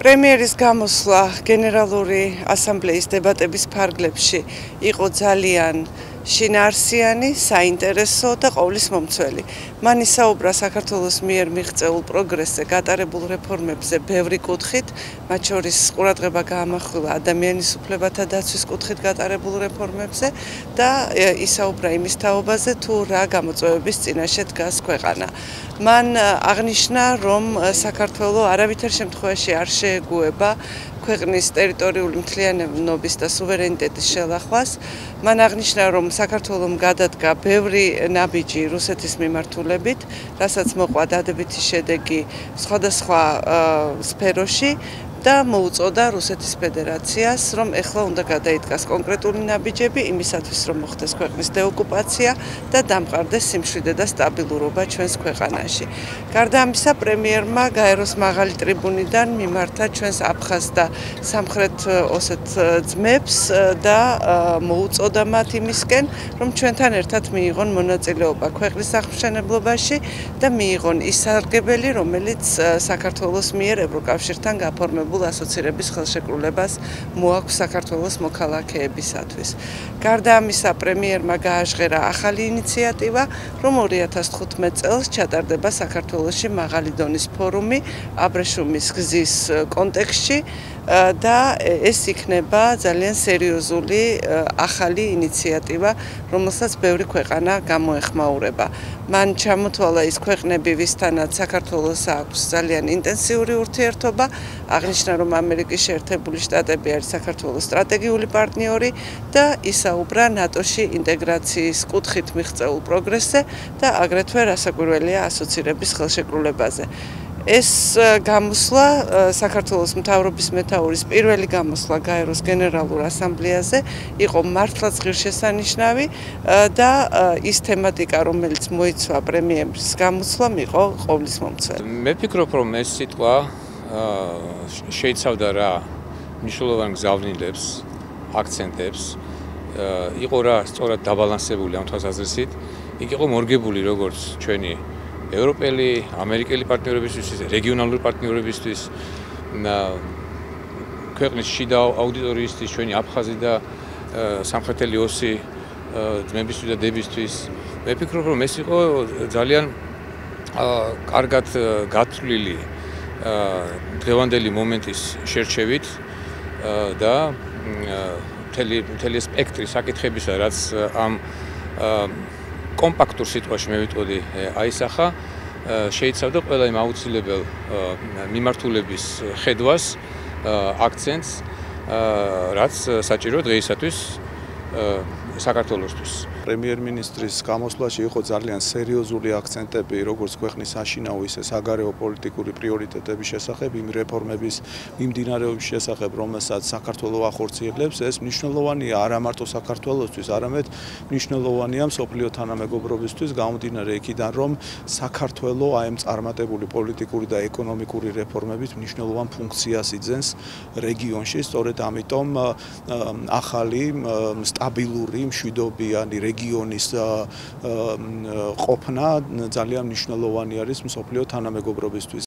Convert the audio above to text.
პრემიერის გამოსვლა გენერალური ასამბლეის დებატების ფარგლებში იყო ძალიან შინაარსიანი, საინტერესო და ყოვლის მომცველი. მან ისაუბრა საქართველოს მიერ მიღწეულ პროგრესზე, გატარებულ რეფორმებზე ბევრი კუთხით, მათ შორის ყურადღება გაამახვილა ადამიანის უფლებათა დაცვის კუთხით გატარებულ რეფორმებზე და ისაუბრა იმის თაობაზე, თუ რა გამოწვევების წინაშე დგას ქვეყანა. მან აღნიშნა, რომ საქართველო არავითარ შემთხვევაში არ შეეგუება ქვეყნის ტერიტორიული მთლიანობის და სუვერენიტეტის შელახვას. მან აღნიშნა, რომ საქართველომ გადადგა ბევრი ნაბიჯი რუსეთის მიმართულებით, რასაც მოყვა დადებითი შედეგი სხვადასხვა სფეროში და მოუწოდა რუსეთის ფედერაციას, რომ ეხლა უნდა გადაიდგას კონკრეტული ნაბიჯები იმისათვის, რომ მოხდეს ქვეყნის დეოკუპაცია და დამყარდეს სიმშვიდე და სტაბილურობა ჩვენს ქვეყანაში. გარდა ამისა, პრემიერმა გაეროს მაღალი ტრიბუნიდან მიმართა ჩვენს აფხაზ და სამხრეთ ოსეთ ძმებს და მოუწოდა მათ იმისკენ, რომ ჩვენთან ერთად მიიღონ მონაწილეობა ქვეყნის აღმშენებლობაში და მიიღონ ის სარგებელი, რომელიც საქართველოს მიერ ევროკავშირთან გაფორმებულ ასოცირების ხელშეკრულებას მოაქვს საქართველოს მოქალაქეებისათვის. გარდა ამისა, პრემიერმა გააჟღერა ახალი ინიციატივა, რომ 2015 წელს ჩატარდება საქართველოში მაღალი დონის ფორუმი აბრეშუმის გზის კონტექსტში და ეს იქნება ძალიან სერიოზული ახალი ინიციატივა, რომელსაც ბევრი ქვეყანა გამოეხმაურება. მან ჩამოთვალა ის ქვეყნები, ვისთანაც საქართველოს აქვს ძალიან ინტენსიური ურთიერთობა, აღნიშნა, რომ ამერიკის შეერთებული შტატები არის საქართველოს სტრატეგიული პარტნიორი და ისაუბრა ნატოში ინტეგრაციის კუთხით მიღწეულ პროგრესზე და აგრეთვე რასაკვირველია ასოცირების ხელშეკრულებაზე. ეს გამოსვლა საქართველოს მთავრობის მეთაურის პირველი გამოსვლა გაეროს გენერალურ ასამბლეაზე იყო მართლაც ღირსშესანიშნავი და ის თემატიკა, რომელიც მოიცვა პრემიერის გამოსვლამ, იყო ყოვლის მომცველი. მე ვფიქრობ, რომ ეს სიტყვა შეიცავდა რა მნიშვნელოვან გზავნილებს, აქცენტებს, იყო რა სწორად დაბალანსებული ამ თვალსაზრისით, იქ იყო მორგებული როგორც ჩვენი ევროპელი, ამერიკელი პარტნიორებისთვის, რეგიონალური პარტნიორებისთვის, ქვეყნის შიდა აუდიტორიისთვის, ჩვენი აფხაზი და სამხრეთელი ოსი ძმებისთვის და დებისთვის. მე ვფიქრობ, რომ ეს იყო ძალიან კარგად გათვლილი დღევანდელი მომენტის შერჩევით და მთელი სპექტრი საკითხებისა, რაც ამ კომპაქტურ სიტყვაში მე ვიტყოდი აისახა, შეიცავდა ყველა იმ აუცილებელ მიმართულების ხედვას, აქცენტს, რაც საჭირო დღეისათვის საქართველოსთვის. პრემიერ-მინისტრის გამოსვლაში იყო ძალიან სერიოზული აქცენტები, როგორც ქვეყნის საშინაო, ისე საგარეო პოლიტიკური პრიორიტეტების შესახებ, იმ რეფორმების მიმდინარეობის შესახებ, რომელსაც საქართველო ახორციელებს. ეს მნიშვნელოვანია არა მარტო საქართველოსთვის, არამედ მნიშვნელოვანია მსოფლიო თანამეგობრობისთვის, გამომდინარე იქიდან, რომ საქართველო აი ამ წარმატებული პოლიტიკური და ეკონომიკური რეფორმებით მნიშვნელოვან ფუნქციას იძენს რეგიონში. სწორედ ამიტომ ახალი სტაბილური, მშვიდობიანი რეგიონის ყოფნა ძალიან მნიშვნელოვანი არის მსოფლიო თანამეგობრობისთვის.